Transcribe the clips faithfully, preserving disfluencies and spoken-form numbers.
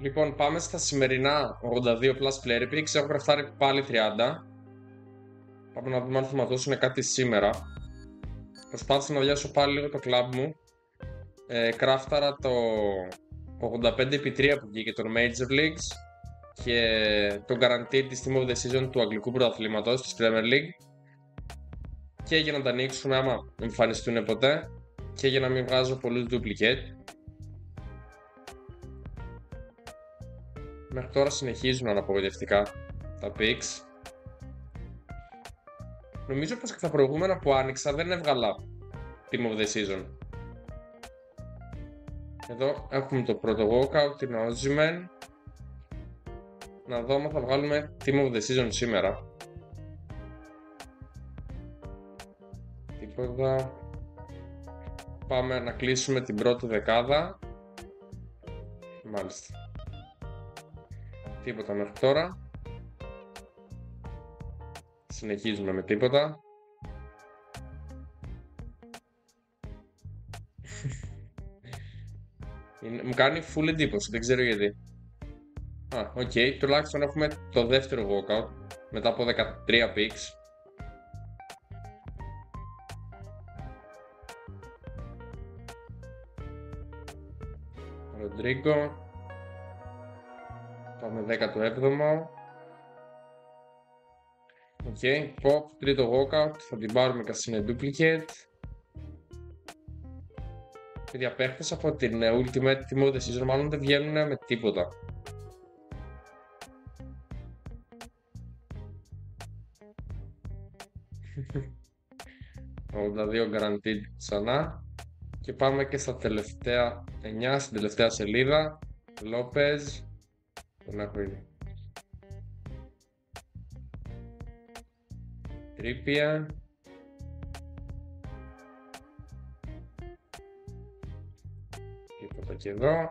Λοιπόν, πάμε στα σημερινά ογδόντα δύο plus player picks. Έχω γραφτάρει πάλι τριάντα. Πάμε να δούμε αν θα μας δώσουν κάτι σήμερα. Προσπάθησα να διάσω πάλι λίγο το club μου. Ε, κράφταρα το ογδόντα πέντε επί τρία που βγήκε των Major Leagues και το guaranteed της Team of the Season του Αγγλικού Πρωταθλήματος της Premier League. Και για να τα ανοίξουμε άμα εμφανιστούν ποτέ και για να μην βγάζω πολλούς duplicate. Μέχρι τώρα συνεχίζουν αναπογοητευτικά τα picks. Νομίζω πως και τα προηγούμενα που άνοιξα δεν έβγαλα Team of the Season. Εδώ έχουμε το πρώτο walkout, την Ozyman. Να δω αν θα βγάλουμε Team of the Season σήμερα. Τίποτα. Πάμε να κλείσουμε την πρώτη δεκάδα. Μάλιστα. Τίποτα μέχρι τώρα. Συνεχίζουμε με τίποτα. Είναι, μου κάνει full εντύπωση, δεν ξέρω γιατί. Α, οκ, okay. Τουλάχιστον έχουμε το δεύτερο walkout μετά από δεκατρία picks. Ροντρίγκο. Πάμε δέκατο έβδομο. Οκ, okay. Pop, τρίτο walkout, θα την πάρουμε καθώς είναι duplicate. Παιδιά, παίχτες από την Ultimate Team of the Season μάλλον δεν βγαίνουν με τίποτα. ογδόντα δύο guaranteed ξανά. Και πάμε και στα τελευταία εννιά, στην τελευταία σελίδα. Lopez. Τον έχω ήδη. Trippier. Τίποτα και εδώ.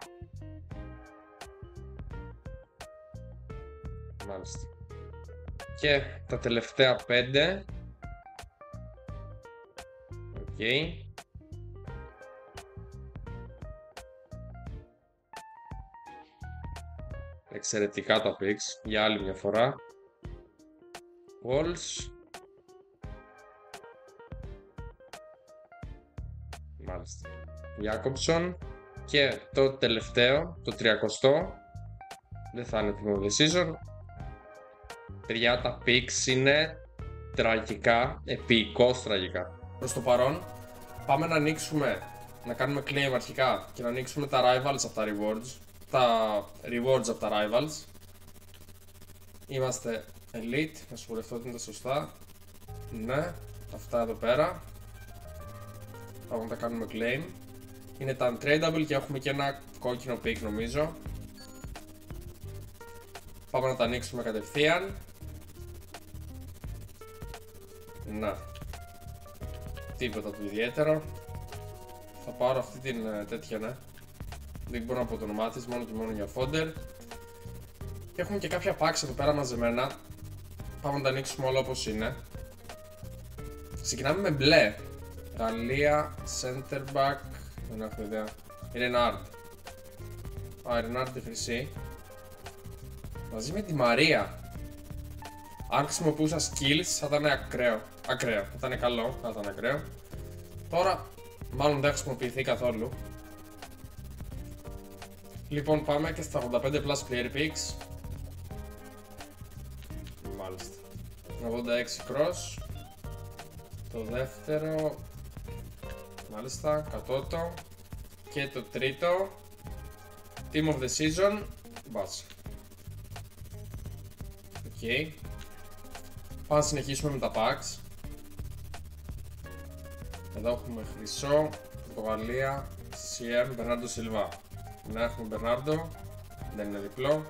Μάλιστα. Και τα τελευταία πέντε. Οκ. Okay. Εξαιρετικά τα picks για άλλη μια φορά. Walls. Μάλιστα. Jacobson. Και το τελευταίο, το τριακοστό. Δεν θα είναι Team of the Season. Παιδιά, τα picks είναι τραγικά, επικώς τραγικά. Προς το παρόν, πάμε να ανοίξουμε, να κάνουμε claim αρχικά και να ανοίξουμε τα rivals από τα rewards. Τα rewards από τα rivals. Είμαστε elite, να σιγουρευτώ ότι είναι τα σωστά. Ναι, αυτά εδώ πέρα. Πάμε να τα κάνουμε claim. Είναι τα untradeable και έχουμε και ένα κόκκινο pick νομίζω. Πάμε να τα ανοίξουμε κατευθείαν. Να. Τίποτα του ιδιαίτερο. Θα πάρω αυτή την τέτοια, ναι. Δεν μπορώ να πω το όνομά της, μόνο και μόνο για fodder. Και έχουμε και κάποια packs εδώ πέρα μαζεμένα. Πάμε να τα ανοίξουμε όλα όπως είναι. Ξεκινάμε με μπλε. Γαλλία, center back. Δεν έχω ιδέα. Renard. Α, Renard τη χρυσή. Μαζί με τη Μαρία. Αν χρησιμοποιούσα skills θα ήταν ακραίο. Ακραίο. Θα ήταν καλό. Θα ήταν ακραίο. Τώρα μάλλον δεν χρησιμοποιηθεί καθόλου. Λοιπόν, πάμε και στα ογδόντα πέντε plus player picks. Μάλιστα. ογδόντα έξι cross. Το δεύτερο. Μάλιστα, κατώτο. Και το τρίτο. Team of the Season. Μπας. Οκ. Okay. Πάμε να συνεχίσουμε με τα packs. Εδώ έχουμε χρυσό, Πορτογαλία, σι εμ, Μπερνάρντο Σιλβά. Να έχουμε Μπερνάρντο, δεν είναι διπλό.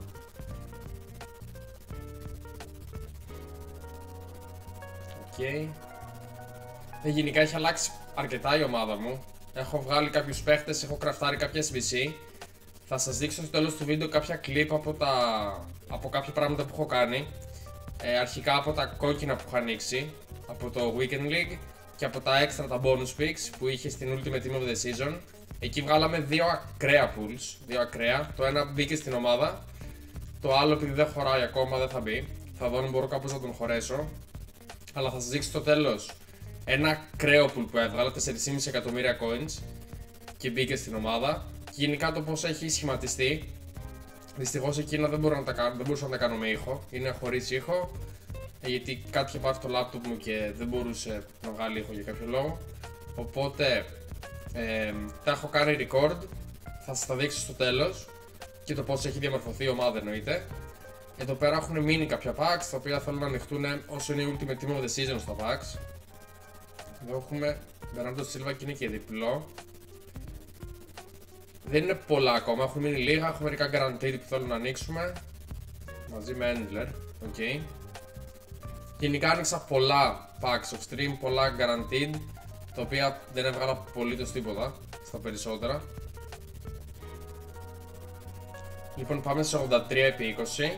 Οκ. Okay. Ε, γενικά έχει αλλάξει αρκετά η ομάδα μου. Έχω βγάλει κάποιους παίχτες, έχω κραφτάρει κάποια ες μπι σι. Θα σας δείξω στο τέλος του βίντεο κάποια clip από, τα... από κάποια πράγματα που έχω κάνει. Ε, αρχικά από τα κόκκινα που έχω ανοίξει, από το Weekend League και από τα extra τα bonus picks που είχε στην Ultimate Team of the Season. Εκεί βγάλαμε δύο ακραία pools, δύο ακραία. Το ένα μπήκε στην ομάδα, το άλλο επειδή δεν χωράει ακόμα δεν θα μπει. Θα δω αν μπορώ κάπως να τον χωρέσω. Αλλά θα σας δείξω στο τέλος ένα ακραίο pool που έβγαλα, τέσσερα κόμμα πέντε εκατομμύρια coins και μπήκε στην ομάδα. Και γενικά το πώς έχει σχηματιστεί. Δυστυχώς εκείνα δεν, μπορώ να τα κάνω, δεν μπορούσα να τα κάνω με ήχο, είναι χωρίς ήχο. Γιατί κάτι είχε πάρει το laptop μου και δεν μπορούσε να βγάλει ήχο για κάποιο λόγο. Οπότε ε, τα έχω κάνει record, θα σας τα δείξω στο τέλος και το πώς έχει διαμορφωθεί η ομάδα εννοείται. Εδώ πέρα έχουν μείνει κάποια packs τα οποία θέλουν να ανοιχτούν όσο είναι η Ultimate Team of the Season στα packs. Εδώ έχουμε Bernardo Silva και είναι και διπλό. Δεν είναι πολλά ακόμα, έχουν μείνει λίγα, έχω μερικά guaranteed που θέλω να ανοίξουμε μαζί με Endler, οκ. Okay. Γενικά άνοιξα πολλά packs of stream, πολλά guaranteed, τα οποία δεν έβγαλα απολύτως τίποτα στα περισσότερα. Λοιπόν, πάμε σε ογδόντα τρία επί είκοσι.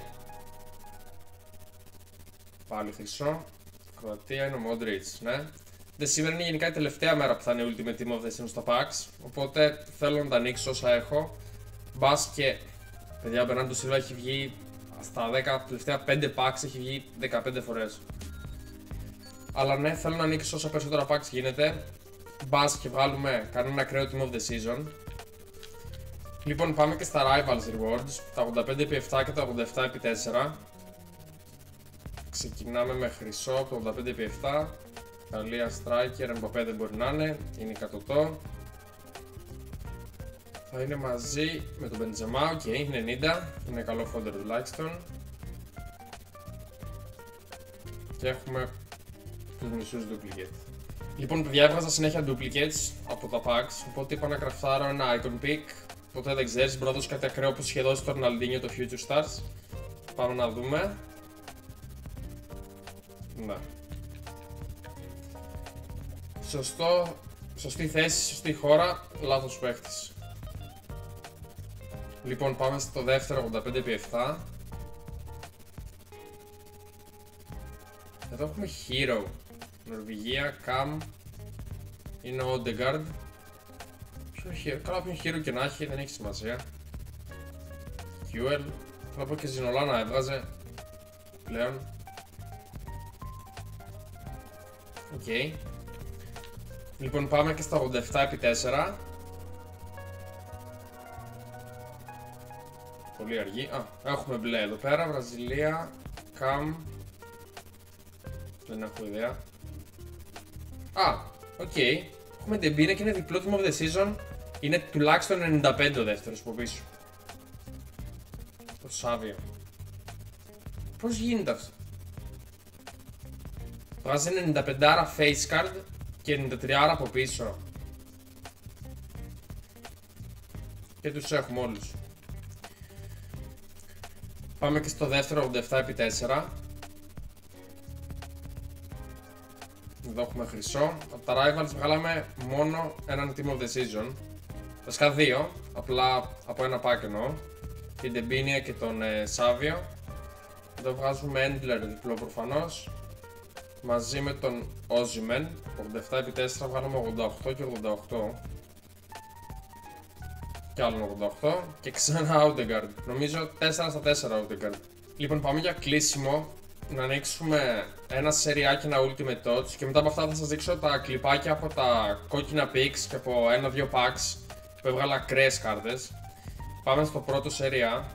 Πάλι χρυσό. Κροατία είναι ο Modric, ναι. Δε σήμερα είναι γενικά η τελευταία μέρα που θα είναι Ultimate Team of the Season στα packs, οπότε θέλω να τα ανοίξω όσα έχω. Μπας και, παιδιά, ο Bernardo Silva έχει βγει στα δέκα, τελευταία πέντε packs έχει βγει δεκαπέντε φορές. Αλλά ναι, θέλω να ανοίξω όσα περισσότερα packs γίνεται. Μπας και βγάλουμε κανένα ακραίο Team of the Season. Λοιπόν, πάμε και στα Rivals Rewards, τα ογδόντα πέντε επί επτά και τα ογδόντα επτά επί τέσσερα. Ξεκινάμε με χρυσό από το ογδόντα πέντε επί επτά. Ιταλία Striker, Mbappé δεν μπορεί να είναι, είναι εκατό. Θα είναι μαζί με τον Benzema, οκ, okay, είναι ενενήντα, είναι καλό folder τουλάχιστον. Και έχουμε τους μισούς duplicate. Λοιπόν, παιδιά, έβγαζα συνέχεια duplicates από τα packs, οπότε είπα να κραφτάρω ένα icon pick. Ποτέ δεν ξέρεις, μπορώ να δώσω κάτι ακραίο όπως είχε δώσει το Ronaldinho το Future Stars. Πάμε να δούμε. Ναι. Σωστό, σωστή θέση, σωστή χώρα, λάθος παίχτης. Λοιπόν, πάμε στο δεύτερο ογδόντα πέντε επί επτά. Εδώ έχουμε Hero. Νορβηγία, Cam. Είναι ο Odegaard. Καλά, ποιον Hero και να έχει, δεν έχει σημασία. Fuel. Θέλω να πω και Zinola να έβγαζε πλέον. Οκ. Okay. Λοιπόν, πάμε και στα ογδόντα επτά επί τέσσερα. Πολύ αργή. Α, έχουμε μπλε εδώ πέρα. Βραζιλία, Cam. Δεν έχω ιδέα. Α, οκ. Okay. Έχουμε την πίνα και είναι διπλό Team of the Season. Είναι τουλάχιστον ενενήντα πέντε ο δεύτερος από πίσω. Το Σάβιο. Πώς γίνεται αυτό? Βγάζει ενενήντα πέντε face card και ενενήντα τρία από πίσω. Και τους έχουμε όλους. Πάμε και στο δεύτερο ογδόντα επτά επί τέσσερα. Εδώ έχουμε χρυσό. Από τα Rivals βγάλαμε μόνο έναν Team of the Season. Βασικά δύο, απλά από ένα pack εννοώ. Την Ντεμπίνια και τον ε, Σάβιο. Εδώ βγάζουμε Endler διπλό προφανώς. Μαζί με τον Osimhen. ογδόντα επτά επί τέσσερα βγάλαμε ογδόντα οκτώ και ογδόντα οκτώ. Κι άλλον ογδόντα οκτώ. Και ξανά Odegaard. Νομίζω τέσσερα στα τέσσερα Odegaard. Λοιπόν, πάμε για κλείσιμο. Να ανοίξουμε ένα σεριάκι, ένα Ultimate Touch. Και μετά από αυτά θα σας δείξω τα κλιπάκια από τα κόκκινα picks και από ένα-δύο packs που έβγαλα ακραίες κάρτες. Πάμε στο πρώτο σεριά.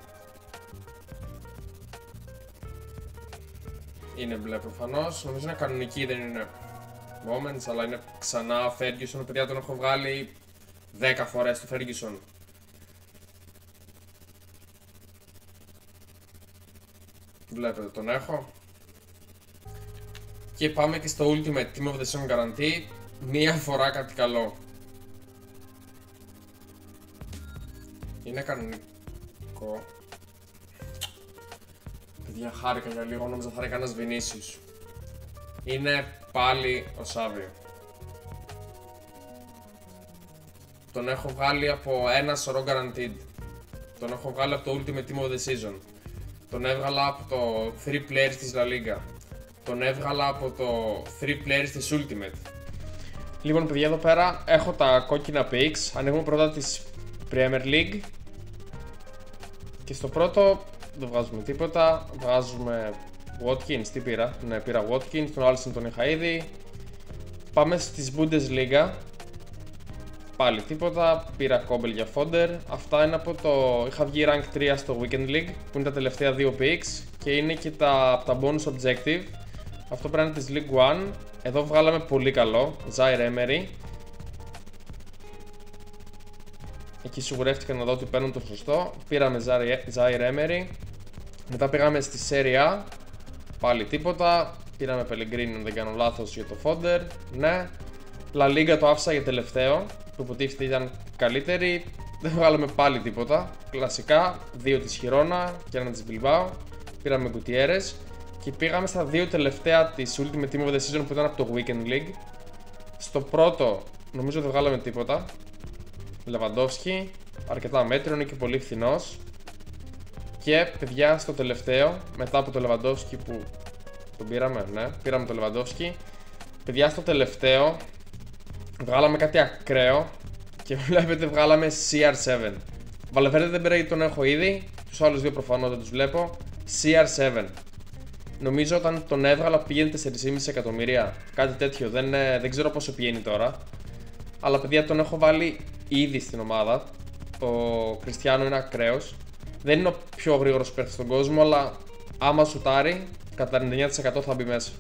Είναι μπλε προφανώς. Νομίζω είναι κανονική, δεν είναι Moments, αλλά είναι ξανά Ferguson. Παιδιά, τον έχω βγάλει δέκα φορές το Ferguson. Βλέπετε, τον έχω. Και πάμε και στο Ultimate Team of the Season Guarantee. Μία φορά κάτι καλό. Είναι κανονικό. Παιδιά, χάρηκα για λίγο, νόμιζα θα είναι κανένας Vinicius. Είναι πάλι ο Σάβιο. Τον έχω βγάλει από ένα σωρό Guaranteed. Τον έχω βγάλει από το Ultimate Team of the Season. Τον έβγαλα από το three players της La Liga. Τον έβγαλα από το three players της Ultimate. Λοιπόν, παιδιά, εδώ πέρα έχω τα κόκκινα picks. Ανοίγουμε πρώτα της Premier League. Και στο πρώτο δεν βγάζουμε τίποτα. Βγάζουμε Watkins, τι πήρα? Ναι, πήρα Watkins, τον Alisson τον είχα ήδη. Πάμε στις Bundesliga. Πάλι τίποτα, πήρα Kobel για Fodder. Αυτά είναι από το... είχα βγει rank τρία στο Weekend League, που είναι τα τελευταία δύο picks. Και είναι και τα, τα bonus objective. Αυτό πρέπει να είναι της League ένα. Εδώ βγάλαμε πολύ καλό, Zaire Emery. Εκεί σιγουρεύτηκα να δω ότι παίρνουν το σωστό. Πήραμε Zaire Emery. Μετά πήγαμε στη Serie A. Πάλι τίποτα. Πήραμε Pellegrini, αν δεν κάνω λάθος, για το Fodder. Ναι. La Liga το άφησα για τελευταίο, που υποτίθεται ήταν καλύτερη. Δεν βγάλαμε πάλι τίποτα. Κλασικά, δύο της Χιρόνα και ένα της Bilbao. Πήραμε Gutierrez. Και πήγαμε στα δύο τελευταία της Ultimate Team of the Season, που ήταν από το Weekend League. Στο πρώτο νομίζω δεν βγάλαμε τίποτα. Lewandowski, αρκετά μέτριο, είναι και πολύ φθηνός. Και παιδιά, στο τελευταίο, μετά από το Lewandowski που τον πήραμε, ναι, πήραμε το Lewandowski. Παιδιά, στο τελευταίο βγάλαμε κάτι ακραίο. Και βλέπετε, βγάλαμε σι αρ σέβεν. Valverde δεν πήρα γιατί τον έχω ήδη. Τους άλλους δύο προφανώς δεν τους βλέπω. σι αρ σέβεν. Νομίζω όταν τον έβγαλα πήγαινε τέσσερα κόμμα πέντε εκατομμύρια. Κάτι τέτοιο, δεν, δεν ξέρω πόσο πηγαίνει τώρα. Αλλά παιδιά, τον έχω βάλει ήδη στην ομάδα. Ο Κριστιάνο είναι ακραίος. Δεν είναι ο πιο γρήγορος παίκτης στον κόσμο, αλλά άμα σουτάρει, κατά ενενήντα εννέα τοις εκατό θα μπει μέσα.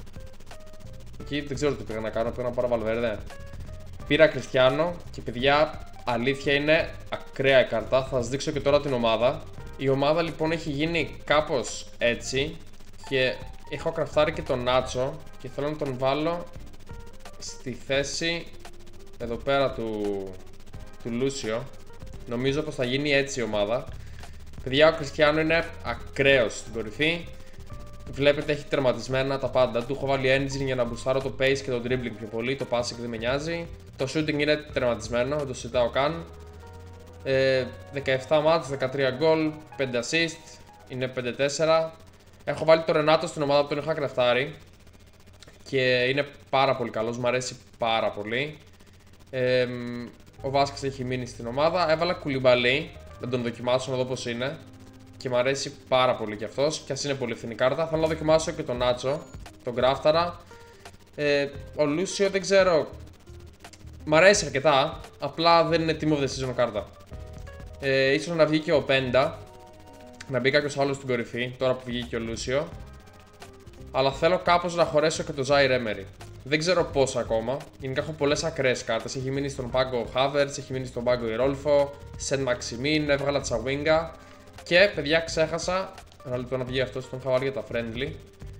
Εκεί δεν ξέρω τι πήγα να κάνω, πήγα να πάρω Valverde. Πήρα Κριστιάνο και παιδιά, αλήθεια είναι ακραία η κάρτα. Θα σας δείξω και τώρα την ομάδα. Η ομάδα λοιπόν έχει γίνει κάπως έτσι. Και έχω κραφτάρει και τον Νάτσο και θέλω να τον βάλω στη θέση εδώ πέρα του, του Λούσιο. Νομίζω πως θα γίνει έτσι η ομάδα. Παιδιά, ο Κριστιάνο είναι ακραίος στην κορυφή. Βλέπετε, έχει τερματισμένα τα πάντα. Του έχω βάλει engine για να μπουστάρω το pace και το dribbling πιο πολύ. Το passing δεν με νοιάζει. Το shooting είναι τερματισμένο, δεν το συζητάω καν. ε, δεκαεπτά μάτς, δεκατρία γκολ, πέντε assist. Είναι πέντε τέσσερα. Έχω βάλει το Ρενάτο στην ομάδα που τον είχα κραφτάρει. Και είναι πάρα πολύ καλός, μου αρέσει πάρα πολύ. ε, Ο Βάσκας έχει μείνει στην ομάδα. Έβαλα Κουλιμπαλί, να τον δοκιμάσω να δω πως είναι. Και μου αρέσει πάρα πολύ κι αυτός. Και ας είναι πολύ φθηνή κάρτα. Θέλω να δοκιμάσω και τον Νάτσο, τον γκράφταρα. ε, Ο Λούσιο δεν ξέρω, μ' αρέσει αρκετά. Απλά δεν είναι Team of the Season κάρτα. ε, Ίσως να βγει και ο Πέντα, να μπει κάποιος άλλος στην κορυφή, τώρα που βγήκε ο Λούσιο. Αλλά θέλω κάπως να χωρέσω και το Zaire Emery. Δεν ξέρω πώς ακόμα. Γενικά έχω πολλές ακραίες κάρτες. Έχει μείνει στον πάγκο ο Havertz, έχει μείνει στον πάγκο η Ρόλφο, Σεν Μαξιμίν, έβγαλα Τσαβίνγκα. Και παιδιά, ξέχασα. Ένα λεπτό να βγει αυτός, τον είχα βάλει για τα friendly.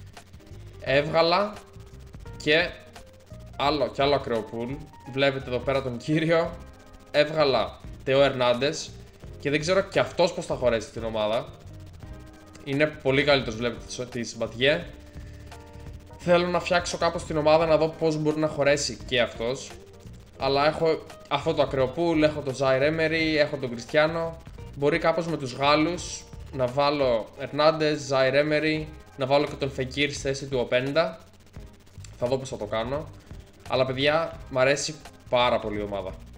Έβγαλα και άλλο και άλλο ακραίο pool. Βλέπετε εδώ πέρα τον κύριο. Έβγαλα Τεό Ερνάντες. Και δεν ξέρω και αυτός πως θα χωρέσει την ομάδα. Είναι πολύ καλύτερος, βλέπετε, τη Μπατιέ. Θέλω να φτιάξω κάπως την ομάδα, να δω πως μπορεί να χωρέσει και αυτός. Αλλά έχω αυτό το ακραίο pool, έχω το Zaire Emery, έχω τον Κριστιάνο. Μπορεί κάπως με τους Γάλλους να βάλω Ερνάντες, Zaire Emery, να βάλω και τον Φεκίρ στη θέση του Οπέντα. Θα δω πως θα το κάνω. Αλλά παιδιά, μ' αρέσει πάρα πολύ η ομάδα.